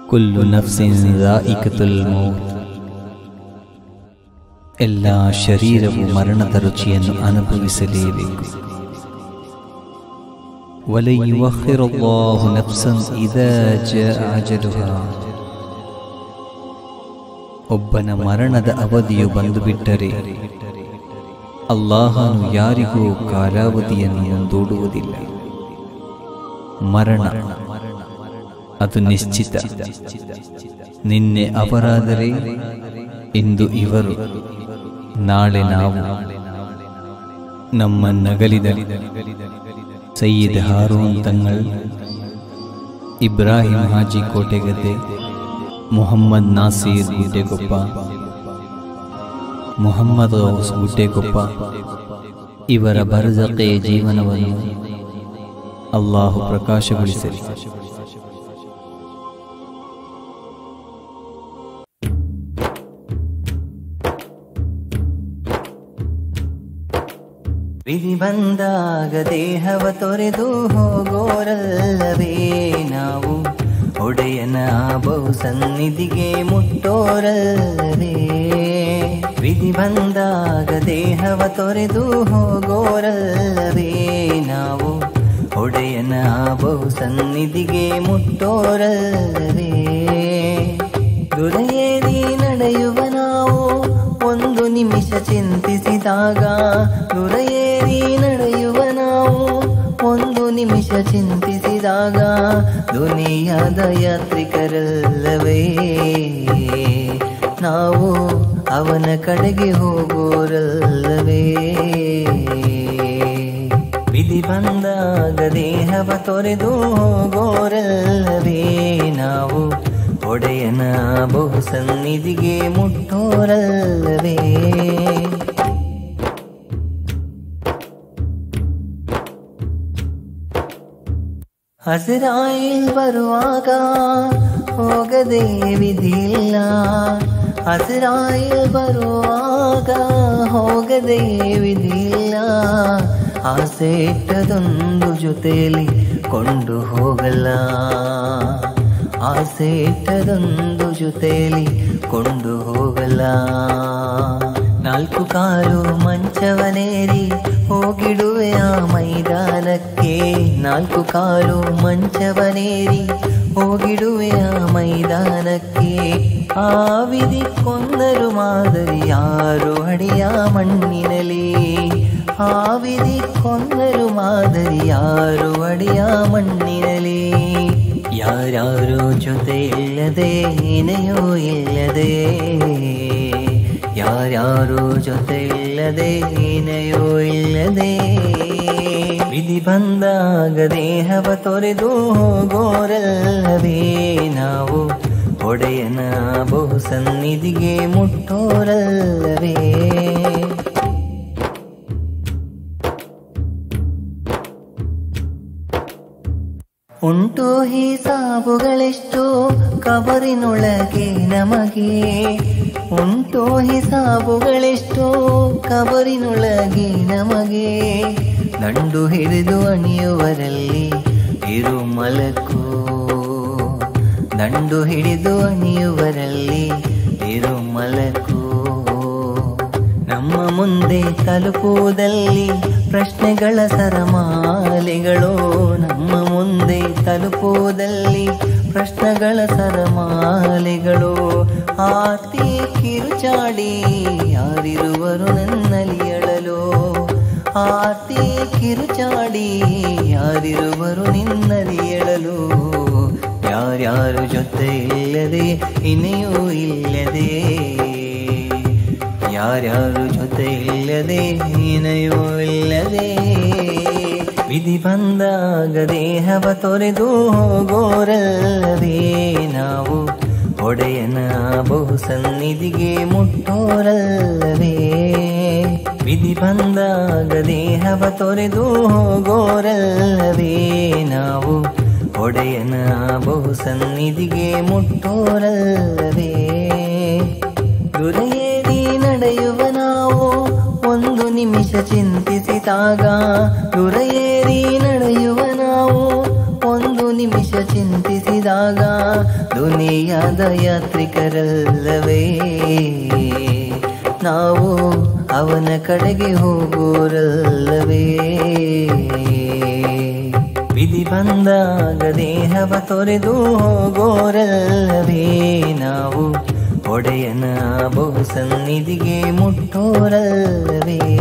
Kullu ನಫ್ಸಿನ್ ದಾಯಿಕತುಲ್ mouth. ಎಲ್ಲ ಶರೀರವು ಮರಣದ ರುಚಿಯನ್ನು ಅನುಭವಿಸಲೇಬೇಕು. ವಲನ್ ಯುಅಖ್ಖಿರುಲ್ಲಾಹು ನಫ್ಸನ್ ಇದಾ ಜಾಅ ಅಜಲುಹಾ. ಒಬ್ಬನ ಮರಣದ ಅವಧಿಯು ಬಂದು ಬಿಟ್ಟರೆ ಅಲ್ಲಾಹನು ಯಾರಿಗೂ ಕಾಲಾವಧಿಯನ್ನು ಮುಂದೂಡುವುದಿಲ್ಲ. ಮರಣ ಅದು ನಿಶ್ಚಿತ. ನಿನ್ನೆ ಅವರಾದರೆ ಇಂದು ಇವರು, ನಾಳೆ ನಾವು. ನಮ್ಮ ನಗಲಿದ ಸಯ್ಯದ್ ಹಾರೂನ್ ತಂಗಳ್, ಇಬ್ರಾಹಿಂ ಹಾಜಿ ಕೋಟೆಗದ್ದೆ, ಮೊಹಮ್ಮದ್ ನಾಸೀರ್ ಗುಡ್ಡೆಕೊಪ್ಪ, ಮೊಹಮ್ಮದ್ ಗೌಸ್ ಗುಡ್ಡೆಕೊಪ್ಪ ಇವರ ಬರ್ಜಖೆ ಜೀವನವನ್ನು ಅಲ್ಲಾಹು ಪ್ರಕಾಶಗೊಳಿಸಲಿ. ವಿಧಿ ಬಂದಾಗ ದೇಹವ ತೊರೆದು ಹೋಗೋರಲ್ಲವೇ ನಾವು, ಒಡೆಯನ ಬಹು ಸನ್ನಿಧಿಗೆ ಮುಟ್ಟೋರಲ್ಲವೇ. ವಿಧಿ ಬಂದಾಗ ದೇಹವ ತೊರೆದು ಹೋಗೋರಲ್ಲವೇ ನಾವು, ಒಡೆಯನ ಬಹು ಸನ್ನಿಧಿಗೆ ಮುಟ್ಟೋರಲ್ಲವೇ. ದುರೆಯೇರಿ ನಡೆಯುವ ನಾವು ಒಂದು ನಿಮಿಷ ಚಿಂತಿಸಿದಾಗ, ದುರೆಯೇರಿ ನಡೆಯುವ ನಾವು ಒಂದು ನಿಮಿಷ ಚಿಂತಿಸಿದಾಗ, ದುನಿಯಾದ ಯಾತ್ರಿಕರಲ್ಲವೇ ನಾವು, ಅವನ ಕಡೆಗೆ ಹೋಗೋರಲ್ಲವೇ. ವಿಧಿ ಬಂದಾಗ ದೇಹವ ತೊರೆದು ಹೋಗೋರಲ್ಲವೇ ನಾವು, ಒಡೆಯನ ಬಹು ಸನ್ನಿಧಿಗೆ ಮುಟ್ಟೋರಲ್ಲವೇ. ಅಸ್ರಾಯಿಲ್ ಬರುವಾಗ ಹೋಗದೆ ವಿಧಿಲ್ಲ, ಅಸ್ರಾಯಿಲ್ ಬರುವಾಗ ಹೋಗದೆ ವಿಧಿಲ್ಲ. ಆಸೆ ಇಟ್ಟದೊಂದು ಜೊತೆಯಲ್ಲಿ ಕೊಂಡು ಹೋಗಲ್ಲ, ಆಸೆ ಇಟ್ಟದೊಂದು ಜೊತೆಯಲ್ಲಿ ಕೊಂಡು ಹೋಗಲ್ಲ. ನಾಲ್ಕು ಕಾಲು ಮಂಚವನೇರಿ ಹೋಗಿಡುವೆ ಆ ಮೈದಾನಕ್ಕೆ, ನಾಲ್ಕು ಕಾಲು ಮಂಚವನೇರಿ ಹೋಗಿಡುವೆ ಆ ಮೈದಾನಕ್ಕೆ. ಆ ವಿಧಿ ಕೊಂದರು ಮಾದರಿ ಯಾರು ಅಡಿಯ ಮಣ್ಣಿನಲಿ, ಆ ವಿಧಿ ಕೊಂದರು ಮಾದರಿ ಯಾರು ಅಡಿಯ ಮಣ್ಣಿನಲಿ. ಯಾರ್ಯಾರೋ ಜೊತೆ ಇಲ್ಲದೆ ಏನೆಯೋ ಇಲ್ಲದೆ, ಯಾರ್ಯಾರೋ ಜೊತೆ ಇಲ್ಲದೆ ಏನೆಯೋ ಇಲ್ಲದೆ. ವಿಧಿ ಬಂದಾಗ ದೇಹವ ತೊರೆದು ಹೋಗೋರಲ್ಲವೇ ನಾವು, ಒಡೆಯನ ಬಹು ಸನ್ನಿಧಿಗೆ ಮುಟ್ಟೋರಲ್ಲವೇ. ಉಂಟು ಹಿಸಾಬುಗಳೆಷ್ಟು ಕಬರಿನೊಳಗೆ ನಮಗೆ, ಉಂಟು ಹಿಸಾಬುಗಳೆಷ್ಟು ಕಬರಿನೊಳಗೆ ನಮಗೆ. ದಂಡು ಹಿಡಿದು ಅಣಿಯುವರಲ್ಲಿ ಇರು ಮಲಕು, ದಂಡು ಹಿಡಿದು ಅಣಿಯುವರಲ್ಲಿ ಇರು ಮಲಕು. ನಮ್ಮ ಮುಂದೆ ತಲುಪುವುದಲ್ಲಿ ಪ್ರಶ್ನೆಗಳ ಸರಮಾಲೆಗಳು, ನಮ್ಮ ಮುಂದೆ ತಲುಪುವುದಲ್ಲಿ ಪ್ರಶ್ನೆಗಳ ಸರಮಾಲೆಗಳು. ಆರ್ತಿ ಕಿರುಚಾಡಿ ಯಾರಿರುವರು ನನ್ನಲ್ಲಿ ಅಳಲು, ಆರ್ತಿ ಕಿರುಚಾಡಿ ಯಾರಿರುವರು ನಿನ್ನಲ್ಲಿ ಅಳಲು. ಯಾರ್ಯಾರು ಜೊತೆ ಇಲ್ಲದೆ ಇನ್ನೆಯೂ ಇಲ್ಲದೆ, ಯಾರ್ಯಾರು ಜೊತೆ ಇಲ್ಲದೆ ಇನ್ನೆಯೂ ಇಲ್ಲದೆ. ವಿಧಿ ಬಂದಾಗ ದೇಹವ ತೊರೆದು ಹೋಗೋರಲ್ಲವೇ ನಾವು, ಒಡೆಯನ ಬಹು ಸನ್ನಿಧಿಗೆ ಮುಟ್ಟೋರಲ್ಲವೇ. ವಿಧಿ ಬಂದಾಗ ದೇಹವ ತೊರೆದು ಹೋಗೋರಲ್ಲವೇ ನಾವು, ಒಡೆಯನ ಬಹು ಸನ್ನಿಧಿಗೆ ಮುಟ್ಟೋರಲ್ಲವೇ. ದುರೆಯೇರಿ ನಡೆಯುವ ನಾವು ಒಂದು ನಿಮಿಷ ಚಿಂತಿಸಿದಾಗ, ದುರೆಯೇರಿ ನಡೆಯುವ ನಾವು ಒಂದು ನಿಮಿಷ ಚಿಂತಿಸಿದಾಗ ದುನಿಯಾದ ಯಾತ್ರಿಕರಲ್ಲವೇ ನಾವು ಅವನ ಕಡೆಗೆ ಹೋಗೋರಲ್ಲವೇ ವಿಧಿ ಬಂದಾಗ ದೇಹವ ತೊರೆದು ಹೋಗೋರಲ್ಲವೇ ನಾವು ಒಡೆಯನ ಬಹು ಸನ್ನಿಧಿಗೆ ಮುಟ್ಟೋರಲ್ಲವೇ